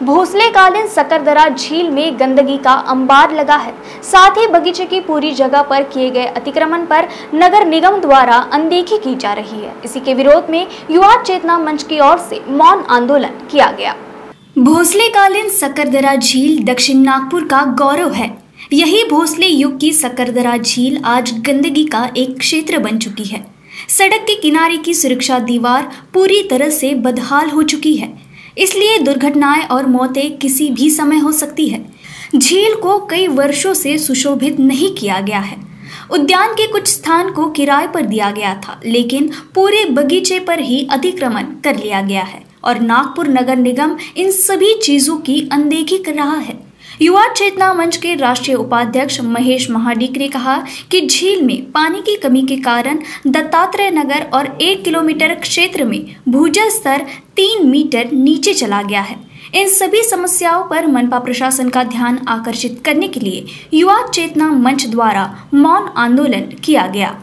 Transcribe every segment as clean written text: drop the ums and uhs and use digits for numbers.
भोसलेकालीन सकरदरा झील में गंदगी का अंबार लगा है। साथ ही बगीचे की पूरी जगह पर किए गए अतिक्रमण पर नगर निगम द्वारा अनदेखी की जा रही है। इसी के विरोध में युवा चेतना मंच की ओर से मौन आंदोलन किया गया। भोसलेकालीन सकरदरा झील दक्षिण नागपुर का गौरव है। यही भोसले युग की सकरदरा झील आज गंदगी का एक क्षेत्र बन चुकी है। सड़क के किनारे की सुरक्षा दीवार पूरी तरह से बदहाल हो चुकी है, इसलिए दुर्घटनाएं और मौतें किसी भी समय हो सकती है। झील को कई वर्षों से सुशोभित नहीं किया गया है। उद्यान के कुछ स्थान को किराए पर दिया गया था, लेकिन पूरे बगीचे पर ही अतिक्रमण कर लिया गया है और नागपुर नगर निगम इन सभी चीजों की अनदेखी कर रहा है। युवा चेतना मंच के राष्ट्रीय उपाध्यक्ष महेश महाडिक ने कहा कि झील में पानी की कमी के कारण दत्तात्रेय नगर और 1 किलोमीटर क्षेत्र में भूजल स्तर 3 मीटर नीचे चला गया है। इन सभी समस्याओं पर मनपा प्रशासन का ध्यान आकर्षित करने के लिए युवा चेतना मंच द्वारा मौन आंदोलन किया गया।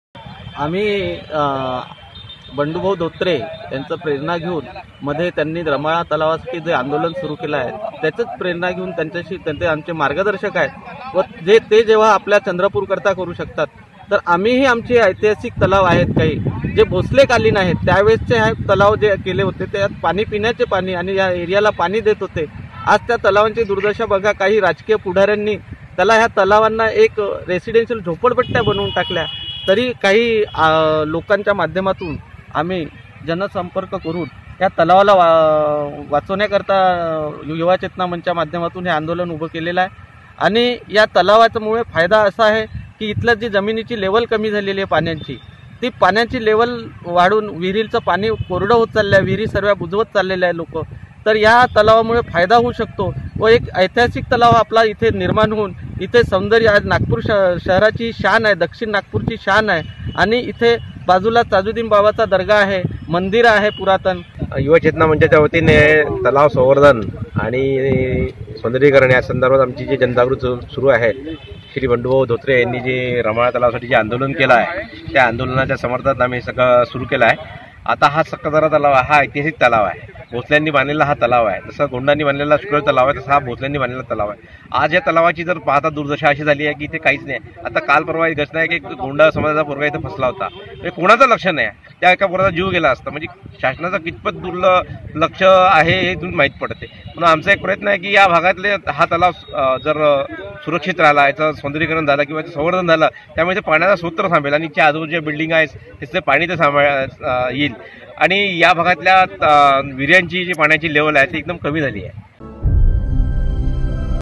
बंडूभाऊ धोत्रे यांचं प्रेरणा घेऊन मध्ये त्यांनी रमाळा तलावासाठी जे आंदोलन सुरू केलं आहे त्याचंच प्रेरणा घेऊन त्यांचे आमचे मार्गदर्शक आहेत व ते जेव्हा आपल्या चंद्रपूरकरता करू शकतात तर आम्हीही आमचे ऐतिहासिक तलाव आहेत काही जे भोसलेकालीन आहेत त्यावेळेसचे तलाव जे केले होते त्यात पाणी पिण्याचे पाणी आणि या एरियाला पाणी देत होते। आज त्या तलावांची दुर्दशा बघा। काही राजकीय पुढाऱ्यांनी ह्या तलावांना एक रेसिडेन्शियल झोपडपट्ट्या बनवून टाकल्या, तरी काही लोकांच्या माध्यमातून आम्ही जनसंपर्क करून या तलावाला वाचवण्याकरता युवा चेतना मंचच्या माध्यमातून हे आंदोलन उभं केलेलं आहे। आणि या तलावामुळे फायदा असा आहे की इथलं जी जमिनीची लेवल कमी झालेली आहे पाण्याची, ती पाण्याची लेवल वाढून विहिरीचं पाणी कोरडं होत चाललं आहे, विहिरी सर्व बुजवत चाललेले आहे लोक। तर या तलावामुळे फायदा होऊ शकतो व एक ऐतिहासिक तलाव आपला इथे निर्माण होऊन इथे सौंदर्य आज नागपूर शहराची शान आहे, दक्षिण नागपूरची शान आहे। आणि इथे बाजूला ताजुद्दीन बाबाचा दर्गा आहे, मंदिर आहे पुरातन। युवा चेतना मंचाच्या वतीने तलाव संवर्धन आणि सौंदर्यीकरण या संदर्भात आमची जी जनजागृती सुरू आहे, श्री बंडूभाऊ धोत्रे यांनी जे रमाळा तलावासाठी जे आंदोलन केलं आहे त्या आंदोलनाच्या समर्थनात आम्ही सगळं सुरू केलं आहे। आता हा सकरदरा तलाव हा ऐतिहासिक तलाव आहे, भोसल्यांनी बांधलेला हा तलाव आहे। जसं गोंडांनी बांधलेला शुक्र तलाव आहे तसा हा भोसल्यांनी बांधलेला तलाव आहे। आज या तलावाची जर पाहता दुर्दशा अशी झाली आहे की इथे काहीच नाही। आता काल परवा एक घटना आहे की गोंडा समाजाचा पोरगा इथे फसला होता, कोणाचं लक्ष नाही, त्या एका पोराचा जीव गेला असता। म्हणजे शासनाचा कितपत दुर्लक्ष आहे हे तुम्ही माहीत पडते। म्हणून आमचा एक प्रयत्न आहे की या भागातले हा तलाव जर सुरक्षित राहिला, याचं सौंदर्यीकरण झालं किंवा याचं संवर्धन झालं, त्यामुळे ते पाण्याचा स्रोत थांबेल आणि त्या आजूबाजूच्या बिल्डिंग आहेत तिथले पाणी ते येईल आणि या भागातल्या विहिऱ्यांची जी पाण्याची लेवल आहे ती एकदम कमी झाली आहे।